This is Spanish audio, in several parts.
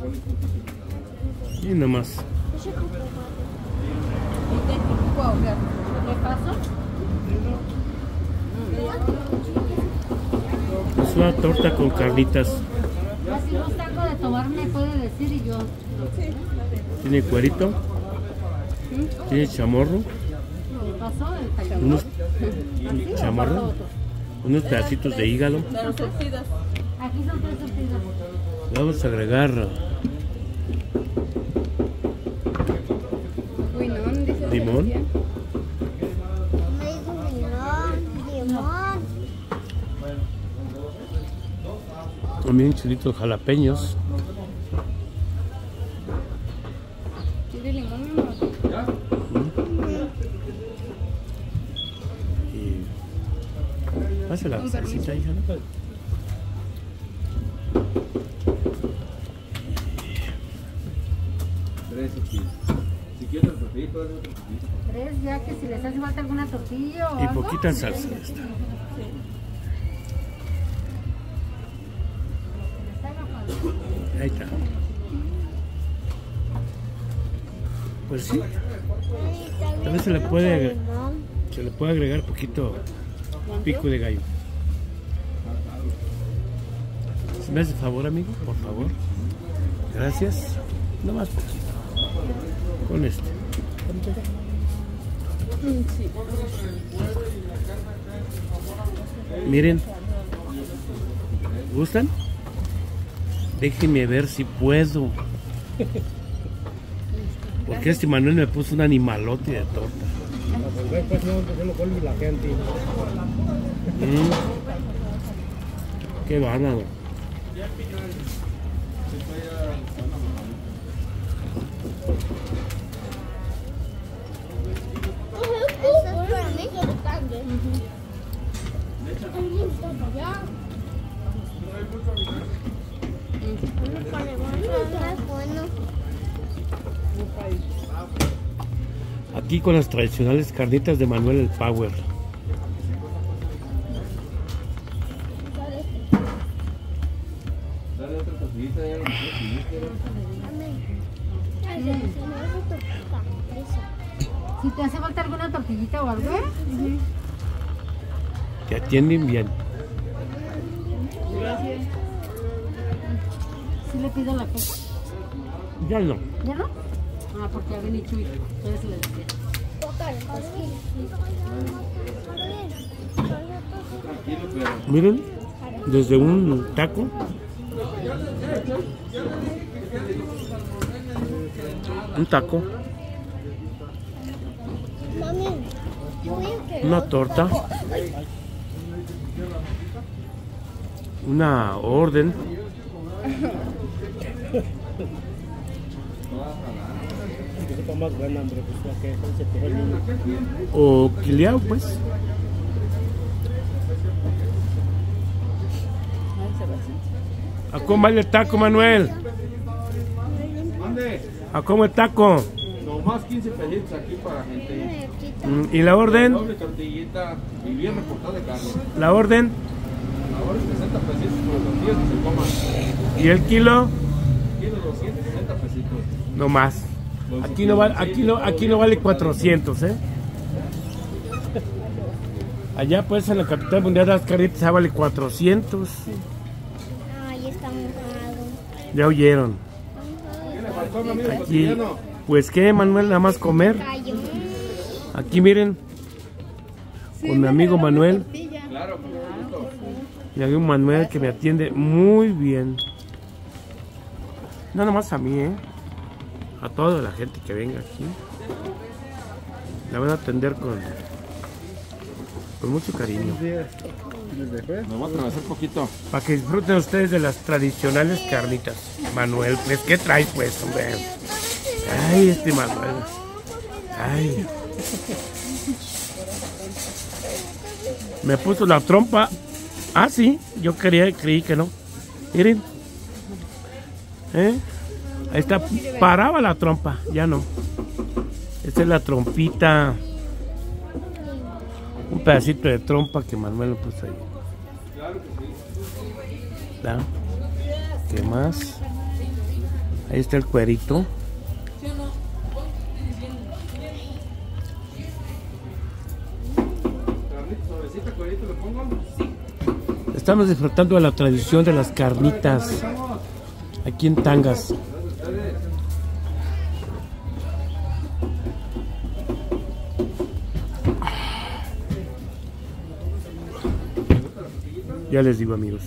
Y nomás. Es una torta con carnitas. Si no saco de tomar me puede decir y yo. Tiene cuerito. Tiene chamorro. Unos chamorro. Unos pedacitos de hígado. Aquí son 3 surtidas. Vamos a agregar limón. También chilitos jalapeños. ¿Tiene limón, mi amor? Y hace la salsita, hija, ¿no? Si quieres el tortillito, dale otro tortillito. 3, ya que si les hace falta alguna tortilla o Y algo. poquita salsa de esta. Ahí está. Pues sí. También se le puede agregar poquito pico de gallo. ¿Se me hace favor, amigo? Por favor. Gracias. No más poquito. Con este. Miren. ¿Gustan? Déjenme ver si puedo. Porque este Manuel me puso un animalote de torta. Qué bárbaro. Aquí con las tradicionales carnitas de Manuel el Power. Dale otra tortillita, ya lo Si te hace falta alguna tortillita o algo, Te atienden bien. Gracias. ¿Sí le pido la coca? Ya no. ¿Ya no? Ah, porque había dicho hijo. Entonces le decía. tranquilo, pero Miren, desde un taco. Un taco. Una torta. Una orden. O quileado, pues. ¿A cómo vale el taco, Manuel? ¿dónde? ¿A cómo el taco? Nomás 15 pesitos aquí para gente. ¿Y la orden? Doble tortillita y bien recortada de carne. ¿La orden? Ahora es 60 pesitos por los días que se coman. ¿Y el kilo? Kilo 260 pesitos. No más. Aquí no vale, aquí no vale 400, ¿eh? Allá pues en la capital mundial de las carnitas ya vale 400. Ay, está mojado. Ya oyeron. ¿Qué le faltó a mi amigo Aquí, cotidiano? pues qué, Manuel, nada más comer. Cayó. Aquí miren, con mi amigo Manuel. Claro, con gusto. Mi amigo Manuel que me atiende muy bien. No nomás a mí, a toda la gente que venga aquí. La van a atender con mucho cariño. Nos vamos a atravesar poquito. Para que disfruten ustedes de las tradicionales carnitas. Manuel, pues, ¿qué traes, pues, hombre? Ay, este Manuel. Ay. Me puso la trompa. Ah, sí, yo creí que no. Miren. Ahí está, paraba la trompa, ya no. Esta es la trompita. Un pedacito de trompa que Manuel lo puso ahí. ¿Da? ¿Qué más? Ahí está el cuerito. Estamos disfrutando de la tradición de las carnitas aquí en Tangas. Ya les digo, amigos.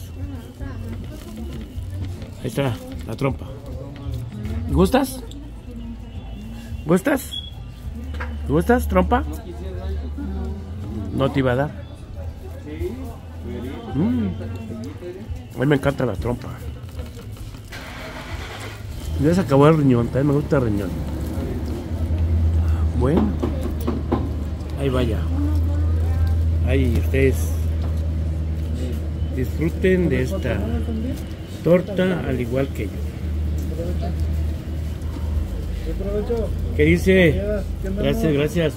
Ahí está la trompa. ¿Gustas? ¿Gustas? ¿Gustas, trompa? No te iba a dar. A mí me encanta la trompa. Ya se acabó el riñón, también me gusta el riñón. Bueno, ahí vaya. Ahí ustedes disfruten de esta torta al igual que yo. ¿Qué dice? Gracias, gracias.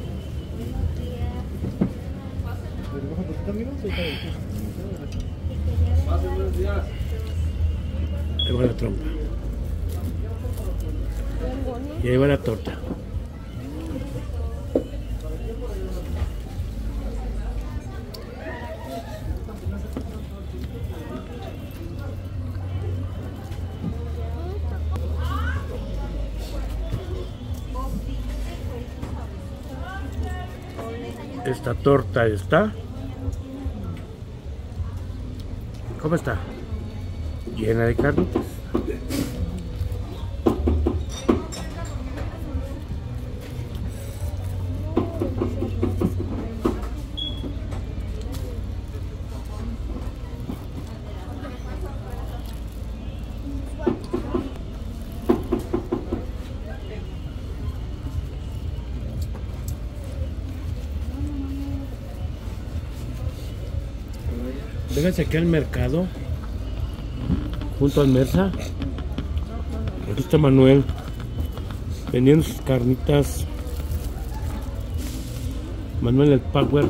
Ahí va la trompa. Y ahí va la torta. Esta torta está. ¿Cómo está? Llena de carnitas. Vénganse aquí al mercado, junto al Mersa. Aquí está Manuel vendiendo sus carnitas. Manuel el Power.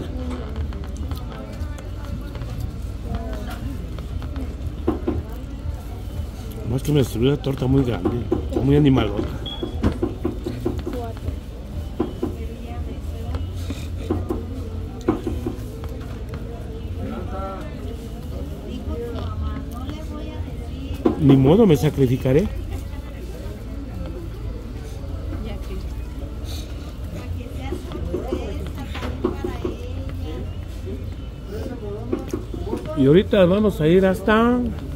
Más que me distribuye una torta muy grande, muy animalota. Ni modo, me sacrificaré. Y ahorita vamos a ir hasta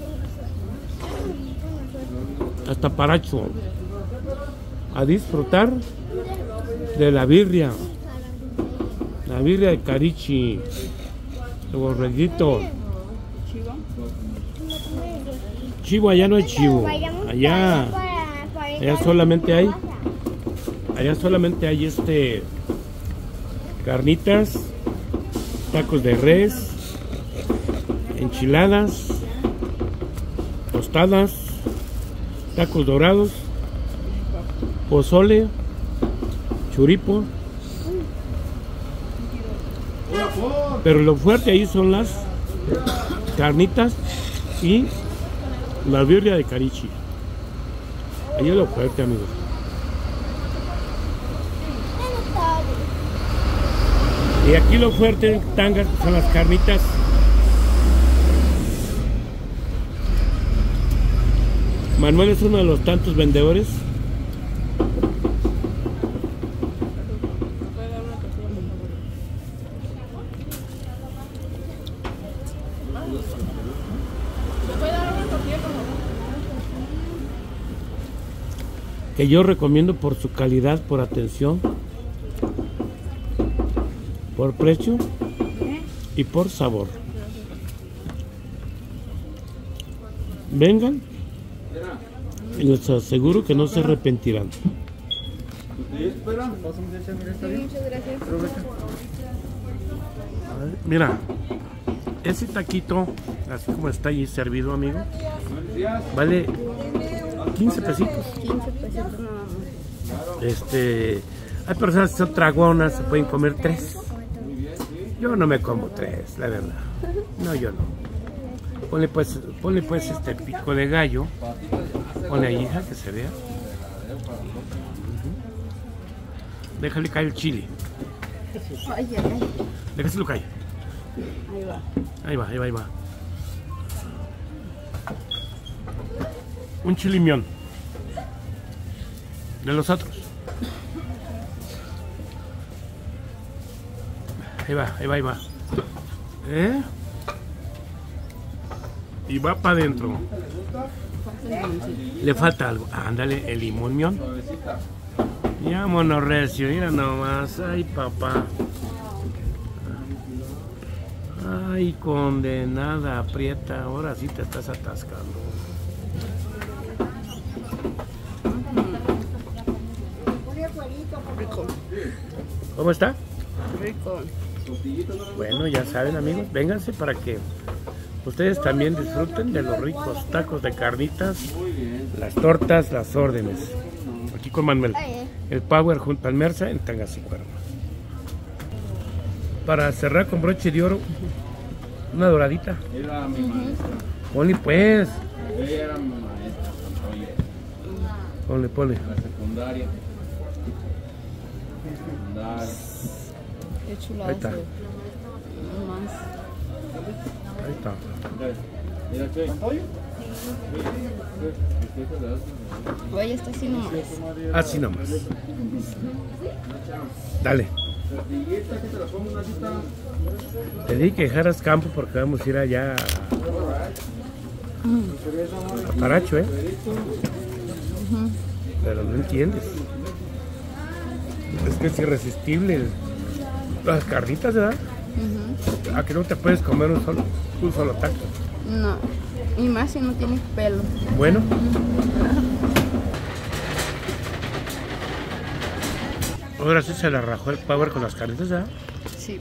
Paracho a disfrutar de la birria de Carichi, de borreguito. Chivo, allá no hay chivo. Allá solamente hay carnitas, tacos de res, enchiladas, tostadas, tacos dorados, pozole, churipo. Pero lo fuerte ahí son las carnitas y la birria de Carichi. Ahí es lo fuerte, amigos. Y aquí lo fuerte en Tangas son las carnitas. Manuel es uno de los tantos vendedores. Que yo recomiendo por su calidad, por atención, por precio y por sabor. Vengan y les aseguro que no se arrepentirán. Mira, ese taquito, así como está ahí servido, amigo, vale 15 pesitos. 15 pesitos nada más. Hay personas que son tragonas, se pueden comer 3. Yo no me como 3, la verdad. No, yo no. Ponle pues pico de gallo Pone ahí, hija, que se vea. Déjale caer el chile. Ay, ay, ay. Déjaselo caer. Ahí va. Ahí va, ahí va, ahí va. Un chilimión. De los otros. Ahí va, ahí va, ahí va. ¿Eh? Y va para adentro. Le falta algo. Ándale, el limón. Ya, monorrecio, mira nomás. Ay, papá. Ay, condenada, aprieta. Ahora sí te estás atascando. Rico. ¿Cómo está? Rico. Bueno, ya saben, amigos, vénganse para que ustedes también disfruten de los ricos tacos de carnitas, las tortas, las órdenes. Aquí con Manuel, el Power junto al Mersa en Tangacicuerno. Para cerrar con broche de oro, una doradita. Era mi maestra. Ponle pues, Ella era mi maestra. ponle. En la secundaria. Qué chulada. Ahí está. No más. Ahí está. Mira, ¿qué? Oye, está así nomás. Así nomás. Dale. Te dije que dejaras campo porque vamos a ir allá a Paracho, Pero no entiendes. Es que es irresistible las carnitas, ¿verdad? ¿A que no te puedes comer un solo taco? No. Y más si no tiene pelo. Bueno. Ahora sí se le rajó el Power con las carnitas, ¿verdad? Sí.